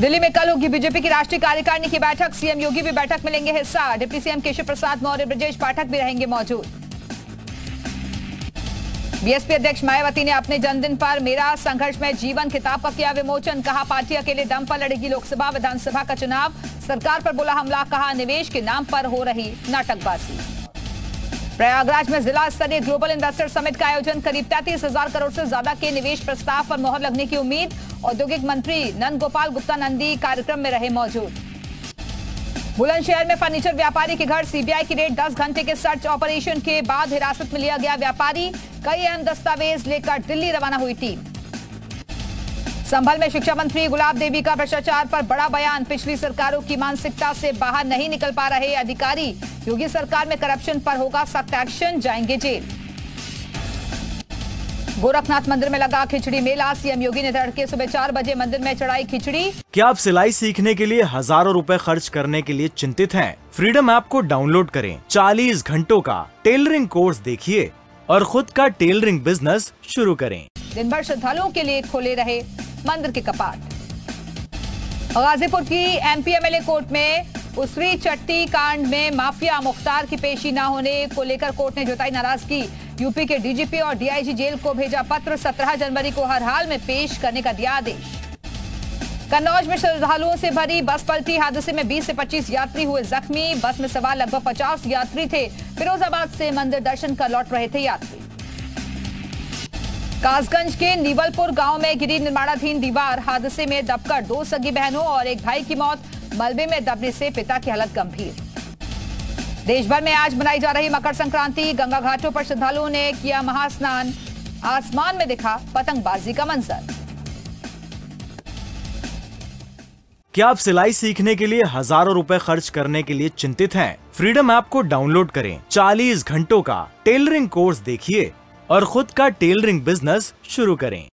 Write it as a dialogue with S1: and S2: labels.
S1: दिल्ली में कल होगी बीजेपी की राष्ट्रीय कार्यकारिणी की बैठक। सीएम योगी भी बैठक में लेंगे हिस्सा। डिप्टी सीएम केशव प्रसाद मौर्य, ब्रजेश पाठक भी रहेंगे मौजूद। बीएसपी अध्यक्ष मायावती ने अपने जन्मदिन पर मेरा संघर्ष में जीवन किताब का किया विमोचन। कहा पार्टी अकेले दम पर लड़ेगी लोकसभा विधानसभा का चुनाव। सरकार पर बोला हमला। कहा निवेश के नाम पर हो रही नाटकबाजी। प्रयागराज में जिला स्तरीय ग्लोबल इन्वेस्टर समिट का आयोजन। करीब 33,000 करोड़ से ज्यादा के निवेश प्रस्ताव पर मोहर लगने की उम्मीद। औद्योगिक मंत्री नंद गोपाल गुप्ता नंदी कार्यक्रम में रहे मौजूद। बुलंदशहर में फर्नीचर व्यापारी के घर सीबीआई की रेड। 10 घंटे के सर्च ऑपरेशन के बाद हिरासत में लिया गया व्यापारी। कई अहम दस्तावेज लेकर दिल्ली रवाना हुई टीम। संभल में शिक्षा मंत्री गुलाब देवी का भ्रष्टाचार पर बड़ा बयान। पिछली सरकारों की मानसिकता से बाहर नहीं निकल पा रहे अधिकारी। योगी सरकार में करप्शन पर होगा सख्त एक्शन, जाएंगे जेल। गोरखनाथ मंदिर में लगा खिचड़ी मेला। सीएम योगी ने तड़के सुबह 4 बजे मंदिर में चढ़ाई खिचड़ी।
S2: क्या आप सिलाई सीखने के लिए हजारों रुपए खर्च करने के लिए चिंतित हैं? फ्रीडम ऐप को डाउनलोड करें। 40 घंटों का टेलरिंग कोर्स देखिए और खुद का टेलरिंग बिजनेस शुरू करें।
S1: दिन भर श्रद्धालुओं के लिए खोले रहे मंदिर के कपाट। गाजीपुर की एमपी एमएलए कोर्ट में उसरी चट्टी कांड में माफिया मुख्तार की पेशी न होने को लेकर कोर्ट ने जताई नाराजगी। यूपी के डीजीपी और डीआईजी जेल को भेजा पत्र। 17 जनवरी को हर हाल में पेश करने का दिया आदेश। कन्नौज में श्रद्धालुओं से भरी बस पलटी। हादसे में 20 से 25 यात्री हुए जख्मी। बस में सवार लगभग 50 यात्री थे। फिरोजाबाद से मंदिर दर्शन कर लौट रहे थे यात्री। कासगंज के नीवलपुर गांव में गिरी निर्माणाधीन दीवार। हादसे में दबकर 2 सगी बहनों और एक भाई की मौत। मलबे में दबने से पिता की हालत गंभीर। देश भर में आज मनाई जा रही मकर संक्रांति। गंगा घाटों पर श्रद्धालुओं ने किया महास्नान। आसमान में दिखा पतंगबाजी का मंजर।
S2: क्या आप सिलाई सीखने के लिए हजारों रुपए खर्च करने के लिए चिंतित हैं? फ्रीडम ऐप को डाउनलोड करें। 40 घंटों का टेलरिंग कोर्स देखिए और खुद का टेलरिंग बिजनेस शुरू करें।